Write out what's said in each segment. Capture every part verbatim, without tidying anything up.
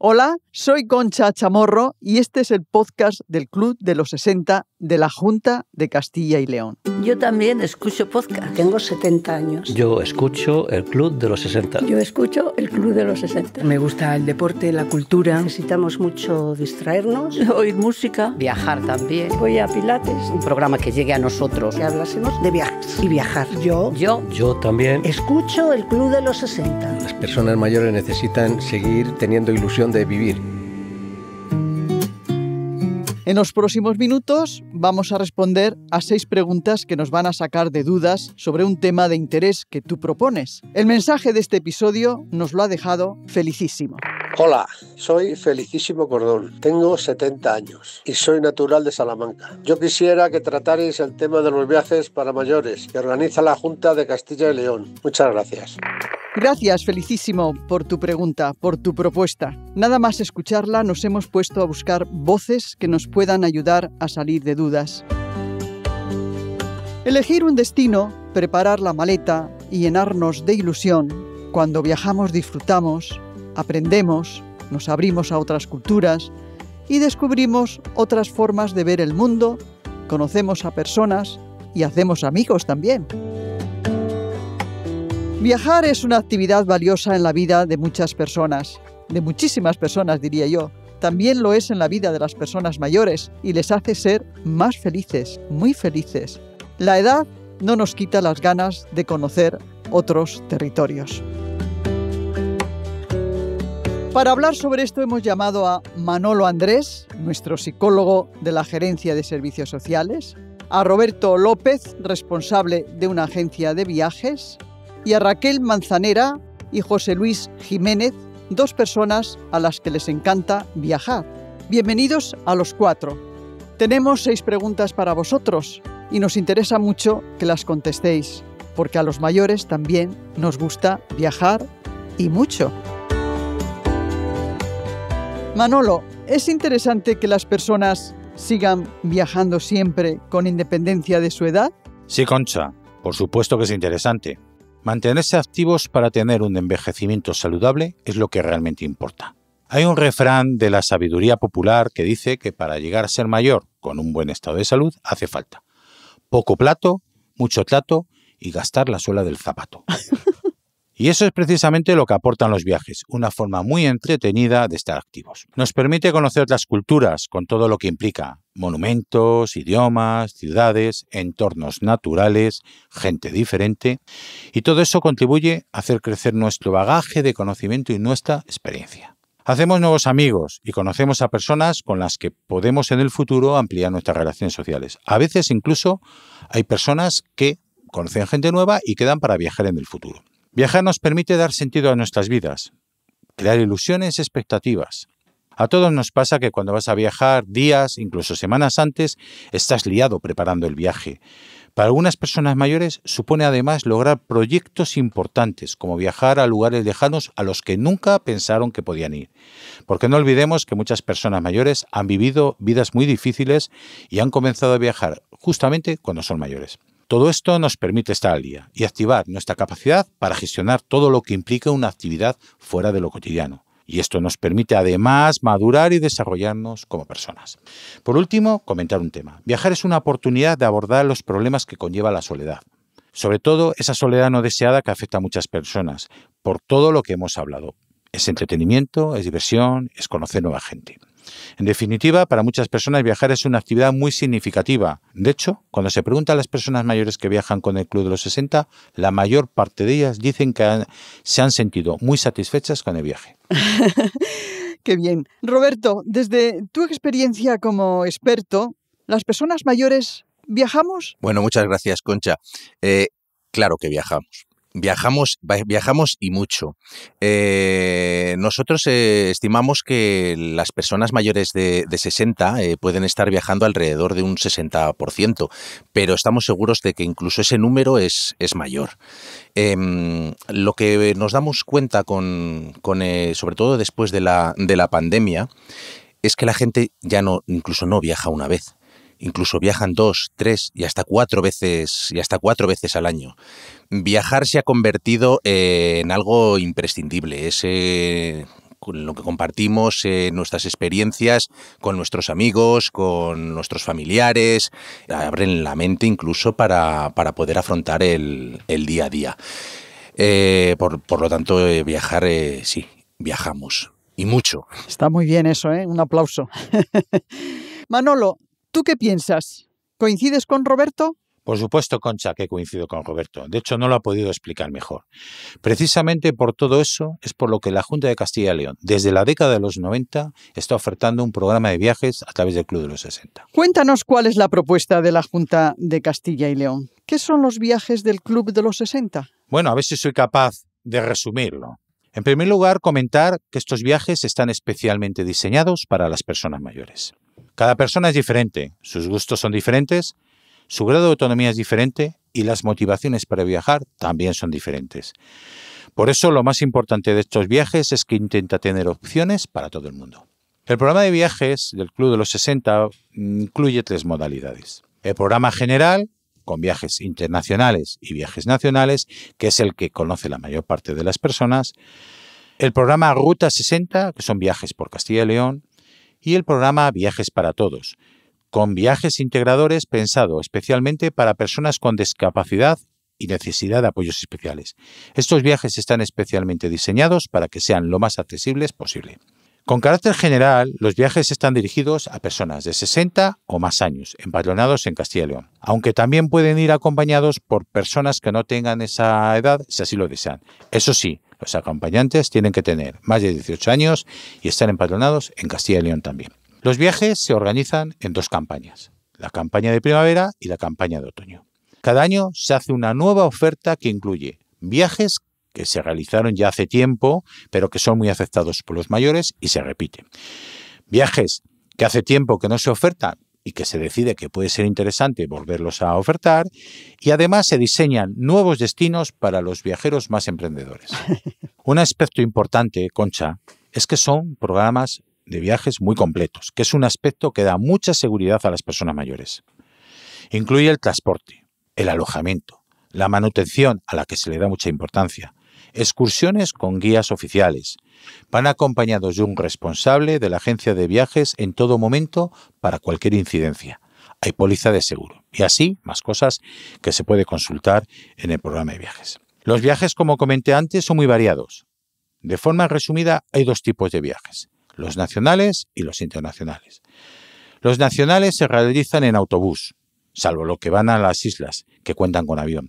Hola, soy Concha Chamorro y este es el podcast del Club de los sesenta de la Junta de Castilla y León. Yo también escucho podcast. Tengo setenta años. Yo escucho el Club de los sesenta. Yo escucho el Club de los sesenta. Me gusta el deporte, la cultura. Necesitamos mucho distraernos. Oír música. Viajar también. Voy a Pilates. Un programa que llegue a nosotros. Que hablásemos de viajes y viajar. Yo. Yo. Yo también. Escucho el Club de los sesenta. Las personas mayores necesitan seguir teniendo ilusión de vivir. En los próximos minutos vamos a responder a seis preguntas que nos van a sacar de dudas sobre un tema de interés que tú propones. El mensaje de este episodio nos lo ha dejado Felicísimo. Hola, soy Felicísimo Cordón, tengo setenta años y soy natural de Salamanca. Yo quisiera que tratarais el tema de los viajes para mayores que organiza la Junta de Castilla y León. Muchas gracias. Gracias, Felicísimo, por tu pregunta, por tu propuesta. Nada más escucharla nos hemos puesto a buscar voces que nos puedan ayudar a salir de dudas. Elegir un destino, preparar la maleta y llenarnos de ilusión. Cuando viajamos disfrutamos, aprendemos, nos abrimos a otras culturas y descubrimos otras formas de ver el mundo, conocemos a personas y hacemos amigos también. Viajar es una actividad valiosa en la vida de muchas personas, de muchísimas personas diría yo. También lo es en la vida de las personas mayores y les hace ser más felices, muy felices. La edad no nos quita las ganas de conocer otros territorios. Para hablar sobre esto hemos llamado a Manolo Andrés, nuestro psicólogo de la Gerencia de Servicios Sociales, a Roberto López, responsable de una agencia de viajes, y a Raquel Manzanera y José Luis Jiménez, dos personas a las que les encanta viajar. Bienvenidos a los cuatro. Tenemos seis preguntas para vosotros y nos interesa mucho que las contestéis, porque a los mayores también nos gusta viajar y mucho. Manolo, ¿es interesante que las personas sigan viajando siempre con independencia de su edad? Sí, Concha, por supuesto que es interesante. Mantenerse activos para tener un envejecimiento saludable es lo que realmente importa. Hay un refrán de la sabiduría popular que dice que para llegar a ser mayor con un buen estado de salud hace falta poco plato, mucho trato y gastar la suela del zapato. Y eso es precisamente lo que aportan los viajes, una forma muy entretenida de estar activos. Nos permite conocer otras culturas con todo lo que implica: monumentos, idiomas, ciudades, entornos naturales, gente diferente, y todo eso contribuye a hacer crecer nuestro bagaje de conocimiento y nuestra experiencia. Hacemos nuevos amigos y conocemos a personas con las que podemos en el futuro ampliar nuestras relaciones sociales. A veces incluso hay personas que conocen gente nueva y quedan para viajar en el futuro. Viajar nos permite dar sentido a nuestras vidas, crear ilusiones y expectativas. A todos nos pasa que cuando vas a viajar días, incluso semanas antes, estás liado preparando el viaje. Para algunas personas mayores supone además lograr proyectos importantes, como viajar a lugares lejanos a los que nunca pensaron que podían ir. Porque no olvidemos que muchas personas mayores han vivido vidas muy difíciles y han comenzado a viajar justamente cuando son mayores. Todo esto nos permite estar al día y activar nuestra capacidad para gestionar todo lo que implica una actividad fuera de lo cotidiano. Y esto nos permite además madurar y desarrollarnos como personas. Por último, comentar un tema. Viajar es una oportunidad de abordar los problemas que conlleva la soledad. Sobre todo esa soledad no deseada que afecta a muchas personas, por todo lo que hemos hablado. Es entretenimiento, es diversión, es conocer nueva gente. En definitiva, para muchas personas viajar es una actividad muy significativa. De hecho, cuando se pregunta a las personas mayores que viajan con el Club de los sesenta, la mayor parte de ellas dicen que han, se han sentido muy satisfechas con el viaje. Qué bien. Roberto, desde tu experiencia como experto, ¿las personas mayores viajamos? Bueno, muchas gracias, Concha. Eh, claro que viajamos. Viajamos, viajamos y mucho. Eh, nosotros eh, estimamos que las personas mayores de, de sesenta eh, pueden estar viajando alrededor de un sesenta por ciento, pero estamos seguros de que incluso ese número es, es mayor. Eh, lo que nos damos cuenta, con, con eh, sobre todo después de la, de la pandemia, es que la gente ya no, incluso no viaja una vez. Incluso viajan dos, tres y hasta cuatro veces, y hasta cuatro veces al año. Viajar se ha convertido eh, en algo imprescindible. Es, eh, con lo que compartimos eh, nuestras experiencias con nuestros amigos, con nuestros familiares, abren la mente incluso para, para poder afrontar el, el día a día. Eh, por, por lo tanto, eh, viajar, eh, sí, viajamos. Y mucho. Está muy bien eso, ¿eh? Un aplauso. Manolo, ¿tú qué piensas? ¿Coincides con Roberto? Por supuesto, Concha, que coincido con Roberto. De hecho, no lo ha podido explicar mejor. Precisamente por todo eso es por lo que la Junta de Castilla y León, desde la década de los noventa, está ofertando un programa de viajes a través del Club de los sesenta. Cuéntanos cuál es la propuesta de la Junta de Castilla y León. ¿Qué son los viajes del Club de los sesenta? Bueno, a ver si soy capaz de resumirlo. En primer lugar, comentar que estos viajes están especialmente diseñados para las personas mayores. Cada persona es diferente, sus gustos son diferentes, su grado de autonomía es diferente y las motivaciones para viajar también son diferentes. Por eso lo más importante de estos viajes es que intenta tener opciones para todo el mundo. El programa de viajes del Club de los sesenta incluye tres modalidades. El programa general, con viajes internacionales y viajes nacionales, que es el que conoce la mayor parte de las personas. El programa Ruta sesenta, que son viajes por Castilla y León. Y el programa Viajes para Todos, con viajes integradores pensado especialmente para personas con discapacidad y necesidad de apoyos especiales. Estos viajes están especialmente diseñados para que sean lo más accesibles posible. Con carácter general, los viajes están dirigidos a personas de sesenta o más años, empadronados en Castilla y León, aunque también pueden ir acompañados por personas que no tengan esa edad, si así lo desean. Eso sí, los acompañantes tienen que tener más de dieciocho años y estar empadronados en Castilla y León también. Los viajes se organizan en dos campañas, la campaña de primavera y la campaña de otoño. Cada año se hace una nueva oferta que incluye viajes que se realizaron ya hace tiempo, pero que son muy aceptados por los mayores y se repiten. Viajes que hace tiempo que no se ofertan y que se decide que puede ser interesante volverlos a ofertar, y además se diseñan nuevos destinos para los viajeros más emprendedores. Un aspecto importante, Concha, es que son programas de viajes muy completos, que es un aspecto que da mucha seguridad a las personas mayores. Incluye el transporte, el alojamiento, la manutención, a la que se le da mucha importancia, excursiones con guías oficiales. Van acompañados de un responsable de la agencia de viajes en todo momento para cualquier incidencia. Hay póliza de seguro. Y así, más cosas que se puede consultar en el programa de viajes. Los viajes, como comenté antes, son muy variados. De forma resumida, hay dos tipos de viajes, los nacionales y los internacionales. Los nacionales se realizan en autobús, salvo los que van a las islas, que cuentan con avión.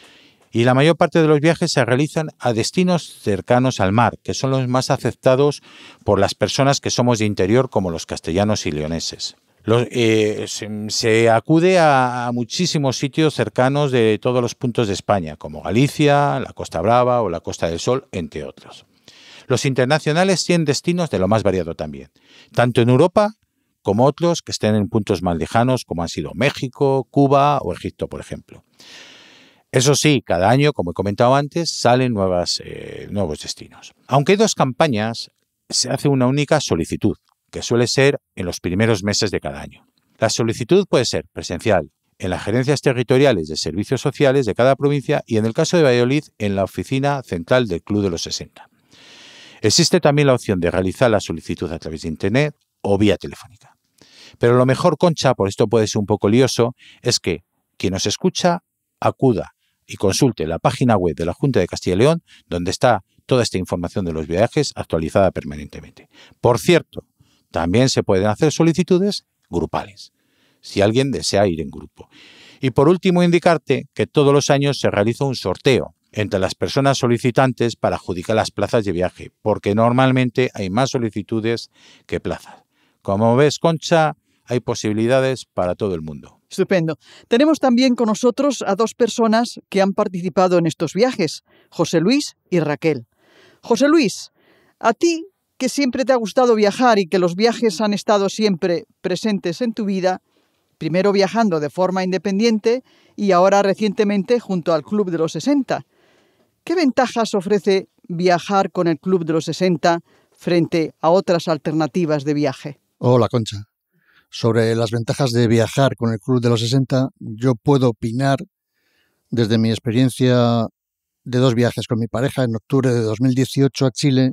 Y la mayor parte de los viajes se realizan a destinos cercanos al mar, que son los más aceptados por las personas que somos de interior, como los castellanos y leoneses. Los, eh, se, se acude a, a muchísimos sitios cercanos de todos los puntos de España, como Galicia, la Costa Brava o la Costa del Sol, entre otros. Los internacionales tienen destinos de lo más variado también, tanto en Europa como otros que estén en puntos más lejanos, como han sido México, Cuba o Egipto, por ejemplo. Eso sí, cada año, como he comentado antes, salen nuevas, eh, nuevos destinos. Aunque hay dos campañas, se hace una única solicitud, que suele ser en los primeros meses de cada año. La solicitud puede ser presencial en las gerencias territoriales de servicios sociales de cada provincia y, en el caso de Valladolid, en la oficina central del Club de los sesenta. Existe también la opción de realizar la solicitud a través de Internet o vía telefónica. Pero lo mejor, Concha, por esto puede ser un poco lioso, es que quien nos escucha acuda y consulte la página web de la Junta de Castilla y León, donde está toda esta información de los viajes actualizada permanentemente. Por cierto, también se pueden hacer solicitudes grupales, si alguien desea ir en grupo. Y por último, indicarte que todos los años se realiza un sorteo entre las personas solicitantes para adjudicar las plazas de viaje, porque normalmente hay más solicitudes que plazas. Como ves, Concha, hay posibilidades para todo el mundo. Estupendo. Tenemos también con nosotros a dos personas que han participado en estos viajes, José Luis y Raquel. José Luis, a ti, que siempre te ha gustado viajar y que los viajes han estado siempre presentes en tu vida, primero viajando de forma independiente y ahora recientemente junto al Club de los sesenta. ¿Qué ventajas ofrece viajar con el Club de los sesenta frente a otras alternativas de viaje? Hola, Concha. Sobre las ventajas de viajar con el Club de los sesenta, yo puedo opinar desde mi experiencia de dos viajes con mi pareja en octubre de dos mil dieciocho a Chile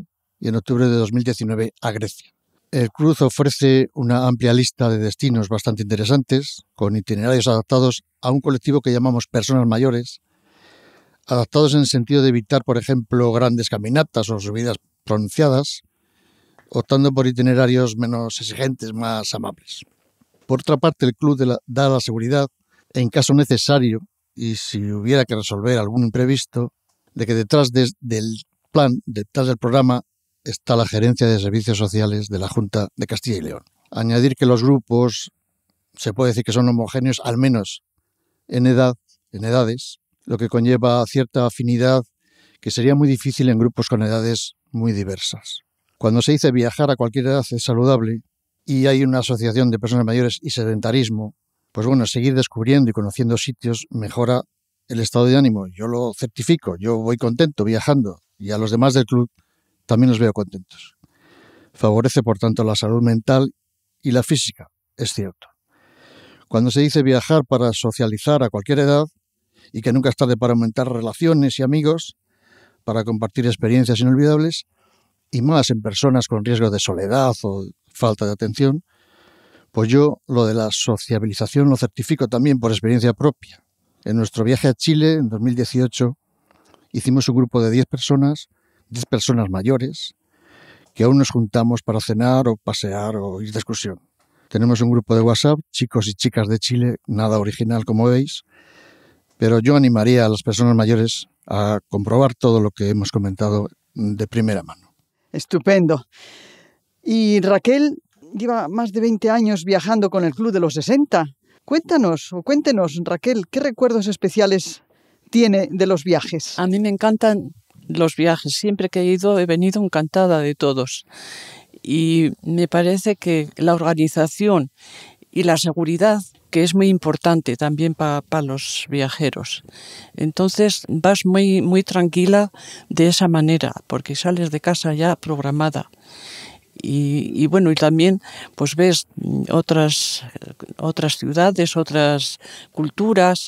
y en octubre de dos mil diecinueve a Grecia. El club ofrece una amplia lista de destinos bastante interesantes, con itinerarios adaptados a un colectivo que llamamos personas mayores, adaptados en el sentido de evitar, por ejemplo, grandes caminatas o subidas pronunciadas, optando por itinerarios menos exigentes, más amables. Por otra parte, el club de la, da la seguridad, en caso necesario, y si hubiera que resolver algún imprevisto, de que detrás de, del plan, detrás del programa, está la Gerencia de Servicios Sociales de la Junta de Castilla y León. Añadir que los grupos se puede decir que son homogéneos, al menos en edad, en edades, lo que conlleva cierta afinidad que sería muy difícil en grupos con edades muy diversas. Cuando se dice viajar a cualquier edad es saludable y hay una asociación de personas mayores y sedentarismo, pues bueno, seguir descubriendo y conociendo sitios mejora el estado de ánimo. Yo lo certifico, yo voy contento viajando y a los demás del club también los veo contentos. Favorece, por tanto, la salud mental y la física, es cierto. Cuando se dice viajar para socializar a cualquier edad y que nunca es tarde para aumentar relaciones y amigos, para compartir experiencias inolvidables, y más en personas con riesgo de soledad o falta de atención, pues yo lo de la sociabilización lo certifico también por experiencia propia. En nuestro viaje a Chile, en dos mil dieciocho, hicimos un grupo de diez personas, diez personas mayores, que aún nos juntamos para cenar o pasear o ir de excursión. Tenemos un grupo de WhatsApp, chicos y chicas de Chile, nada original como veis, pero yo animaría a las personas mayores a comprobar todo lo que hemos comentado de primera mano. Estupendo. Y Raquel lleva más de veinte años viajando con el Club de los sesenta. Cuéntanos, o cuéntenos, Raquel, ¿qué recuerdos especiales tiene de los viajes? A mí me encantan los viajes. Siempre que he ido he venido encantada de todos. Y me parece que la organización y la seguridad, que es muy importante también para pa los viajeros. Entonces vas muy, muy tranquila de esa manera, porque sales de casa ya programada. Y, y bueno, y también pues ves otras, otras ciudades, otras culturas,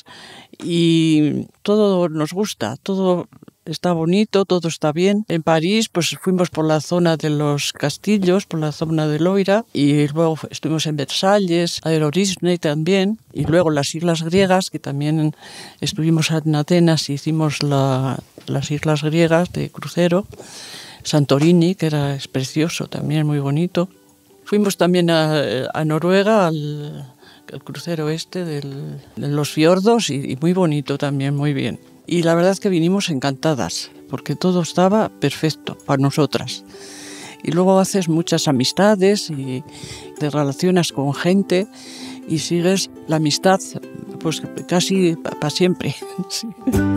y todo nos gusta, todo está bonito, todo está bien. En París pues fuimos por la zona de los castillos, por la zona de Loira, y luego estuvimos en Versalles, Aero-Disney también, y luego las islas griegas, que también estuvimos en Atenas y hicimos la, las islas griegas de crucero. Santorini, que era es precioso, también muy bonito. Fuimos también a, a Noruega, al, al crucero este del, de los fiordos, y, y muy bonito también, muy bien. Y la verdad es que vinimos encantadas, porque todo estaba perfecto para nosotras. Y luego haces muchas amistades y te relacionas con gente y sigues la amistad pues casi para pa siempre. Sí.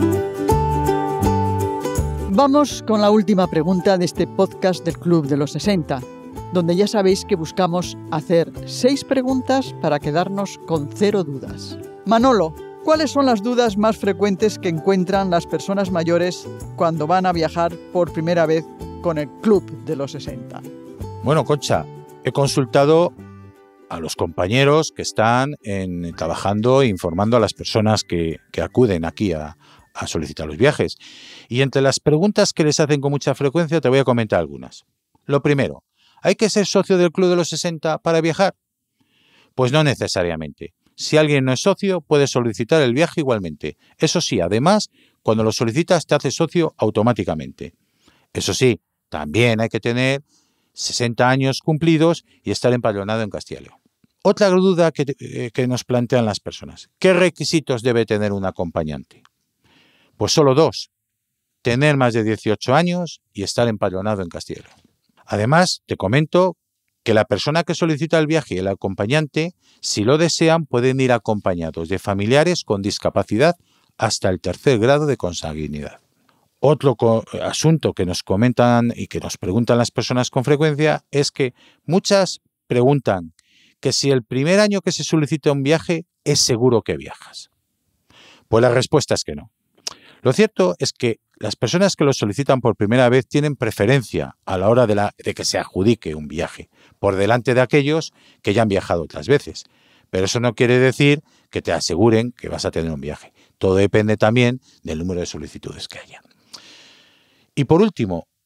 Vamos con la última pregunta de este podcast del Club de los sesenta, donde ya sabéis que buscamos hacer seis preguntas para quedarnos con cero dudas. Manolo, ¿cuáles son las dudas más frecuentes que encuentran las personas mayores cuando van a viajar por primera vez con el Club de los sesenta? Bueno, Concha, he consultado a los compañeros que están en, trabajando e informando a las personas que, que acuden aquí a, a solicitar los viajes. Y entre las preguntas que les hacen con mucha frecuencia te voy a comentar algunas. Lo primero, ¿hay que ser socio del Club de los sesenta para viajar? Pues no necesariamente. Si alguien no es socio, puede solicitar el viaje igualmente. Eso sí, además, cuando lo solicitas te hace socio automáticamente. Eso sí, también hay que tener sesenta años cumplidos y estar empadronado en Castilla y León. Otra duda que, eh, que nos plantean las personas. ¿Qué requisitos debe tener un acompañante? Pues solo dos. Tener más de dieciocho años y estar empadronado en Castilla y León. Además, te comento que la persona que solicita el viaje y el acompañante, si lo desean, pueden ir acompañados de familiares con discapacidad hasta el tercer grado de consanguinidad. Otro asunto que nos comentan y que nos preguntan las personas con frecuencia es que muchas preguntan que si el primer año que se solicita un viaje es seguro que viajas. Pues la respuesta es que no. Lo cierto es que las personas que lo solicitan por primera vez tienen preferencia a la hora de, la, de que se adjudique un viaje, por delante de aquellos que ya han viajado otras veces. Pero eso no quiere decir que te aseguren que vas a tener un viaje. Todo depende también del número de solicitudes que haya. Y por último,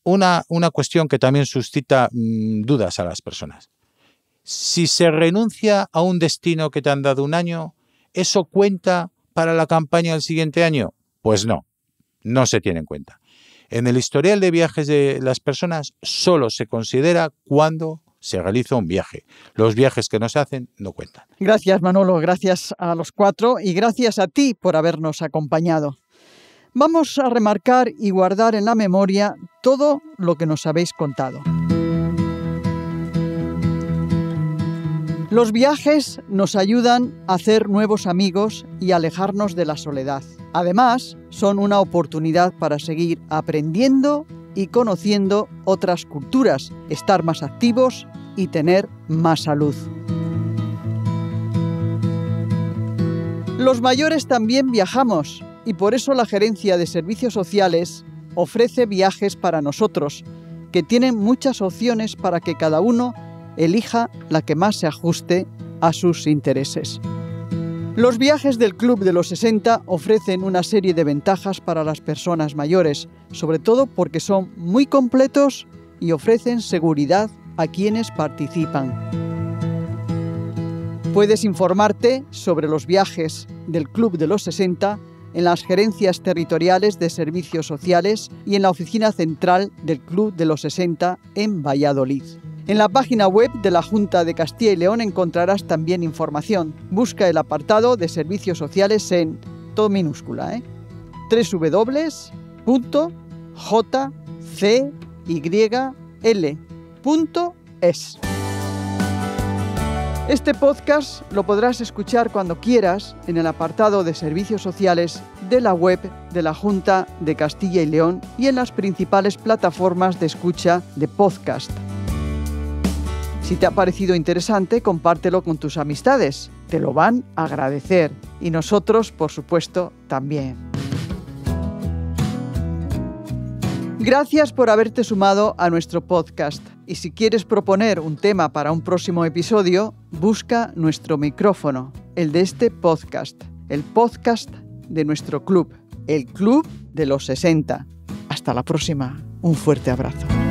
una, una cuestión que también suscita mmm, dudas a las personas. Si se renuncia a un destino que te han dado un año, ¿eso cuenta para la campaña del siguiente año? Pues no, no se tiene en cuenta. En el historial de viajes de las personas solo se considera cuando se realiza un viaje. Los viajes que no se hacen no cuentan. Gracias, Manolo, gracias a los cuatro y gracias a ti por habernos acompañado. Vamos a remarcar y guardar en la memoria todo lo que nos habéis contado. Los viajes nos ayudan a hacer nuevos amigos y alejarnos de la soledad. Además, son una oportunidad para seguir aprendiendo y conociendo otras culturas, estar más activos y tener más salud. Los mayores también viajamos y por eso la Gerencia de Servicios Sociales ofrece viajes para nosotros, que tienen muchas opciones para que cada uno elija la que más se ajuste a sus intereses. Los viajes del Club de los sesenta ofrecen una serie de ventajas para las personas mayores, sobre todo porque son muy completos y ofrecen seguridad a quienes participan. Puedes informarte sobre los viajes del Club de los sesenta en las gerencias territoriales de servicios sociales y en la oficina central del Club de los sesenta en Valladolid. En la página web de la Junta de Castilla y León encontrarás también información. Busca el apartado de servicios sociales en todo minúscula, ¿eh? doble u doble u doble u punto j c y l punto es. Este podcast lo podrás escuchar cuando quieras en el apartado de servicios sociales de la web de la Junta de Castilla y León y en las principales plataformas de escucha de podcast. Si te ha parecido interesante, compártelo con tus amistades. Te lo van a agradecer. Y nosotros, por supuesto, también. Gracias por haberte sumado a nuestro podcast. Y si quieres proponer un tema para un próximo episodio, busca nuestro micrófono, el de este podcast, el podcast de nuestro club, el Club de los sesenta. Hasta la próxima. Un fuerte abrazo.